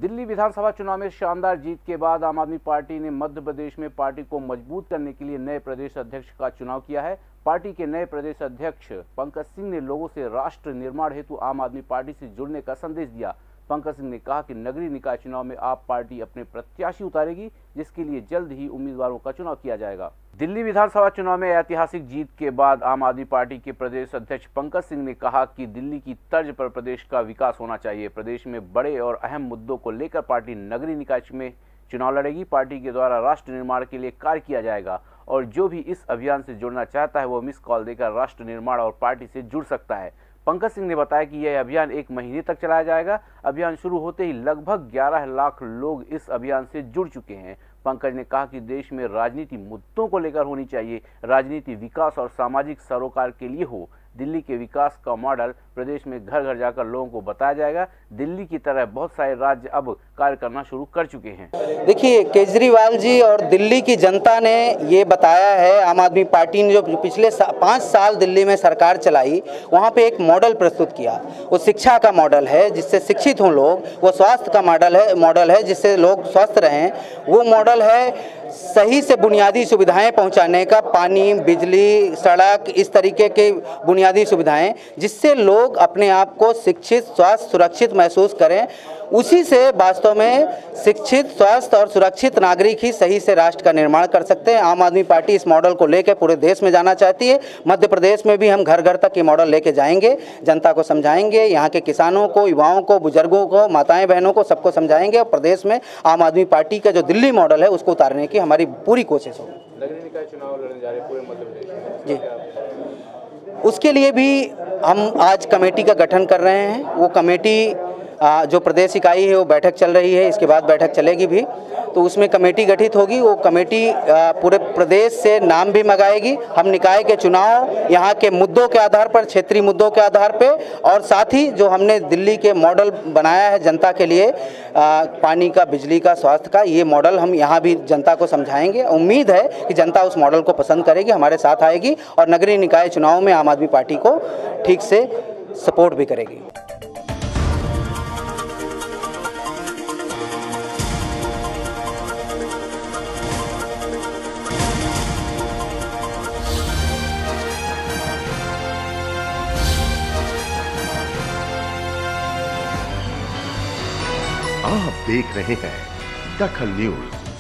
दिल्ली विधानसभा चुनाव में शानदार जीत के बाद आम आदमी पार्टी ने मध्य प्रदेश में पार्टी को मजबूत करने के लिए नए प्रदेश अध्यक्ष का चुनाव किया है। पार्टी के नए प्रदेश अध्यक्ष पंकज सिंह ने लोगों से राष्ट्र निर्माण हेतु आम आदमी पार्टी से जुड़ने का संदेश दिया। पंकज सिंह ने कहा कि नगरीय निकाय चुनाव में आप पार्टी अपने प्रत्याशी उतारेगी, जिसके लिए जल्द ही उम्मीदवारों का चुनाव किया जाएगा। दिल्ली विधानसभा चुनाव में ऐतिहासिक जीत के बाद आम आदमी पार्टी के प्रदेश अध्यक्ष पंकज सिंह ने कहा कि दिल्ली की तर्ज पर प्रदेश का विकास होना चाहिए। प्रदेश में बड़े और अहम मुद्दों को लेकर पार्टी नगरीय निकाय में चुनाव लड़ेगी। पार्टी के द्वारा राष्ट्र निर्माण के लिए कार्य किया जाएगा और जो भी इस अभियान से जुड़ना चाहता है वो मिस कॉल देकर राष्ट्र निर्माण और पार्टी से जुड़ सकता है। पंकज सिंह ने बताया कि यह अभियान 1 महीने तक चलाया जाएगा। अभियान शुरू होते ही लगभग 11 लाख लोग इस अभियान से जुड़ चुके हैं। पंकज ने कहा कि देश में राजनीति मुद्दों को लेकर होनी चाहिए। राजनीति विकास और सामाजिक सरोकार के लिए हो। दिल्ली के विकास का मॉडल प्रदेश में घर घर जाकर लोगों को बताया जाएगा। दिल्ली की तरह बहुत सारे राज्य अब कार्य करना शुरू कर चुके हैं। देखिए, केजरीवाल जी और दिल्ली की जनता ने ये बताया है, आम आदमी पार्टी ने जो पिछले 5 साल दिल्ली में सरकार चलाई, वहाँ पे एक मॉडल प्रस्तुत किया। वो शिक्षा का मॉडल है जिससे शिक्षित हों लोग, वो स्वास्थ्य का मॉडल है जिससे लोग स्वस्थ रहें, वो मॉडल है सही से बुनियादी सुविधाएं पहुंचाने का, पानी, बिजली, सड़क, इस तरीके के बुनियादी सुविधाएं, जिससे लोग अपने आप को शिक्षित, स्वास्थ्य, सुरक्षित महसूस करें। उसी से वास्तव में शिक्षित, स्वस्थ और सुरक्षित नागरिक ही सही से राष्ट्र का निर्माण कर सकते हैं। आम आदमी पार्टी इस मॉडल को लेकर पूरे देश में जाना चाहती है। मध्य प्रदेश में भी हम घर घर तक ये मॉडल लेके जाएंगे, जनता को समझाएंगे, यहाँ के किसानों को, युवाओं को, बुजुर्गों को, माताएं बहनों को, सबको समझाएंगे और प्रदेश में आम आदमी पार्टी का जो दिल्ली मॉडल है उसको उतारने की हमारी पूरी कोशिश होगी। नगरीय निकाय चुनाव लड़ने जा रहे हैं पूरे मध्य प्रदेश में जी, उसके लिए भी हम आज कमेटी का गठन कर रहे हैं। वो कमेटी जो प्रदेश इकाई है वो बैठक चल रही है, इसके बाद बैठक चलेगी भी, तो उसमें कमेटी गठित होगी। वो कमेटी पूरे प्रदेश से नाम भी मंगाएगी। हम निकाय के चुनाव यहाँ के मुद्दों के आधार पर, क्षेत्रीय मुद्दों के आधार पे, और साथ ही जो हमने दिल्ली के मॉडल बनाया है जनता के लिए, पानी का, बिजली का, स्वास्थ्य का, ये मॉडल हम यहाँ भी जनता को समझाएंगे। उम्मीद है कि जनता उस मॉडल को पसंद करेगी, हमारे साथ आएगी और नगरीय निकाय चुनाव में आम आदमी पार्टी को ठीक से सपोर्ट भी करेगी। आप देख रहे हैं दखल न्यूज।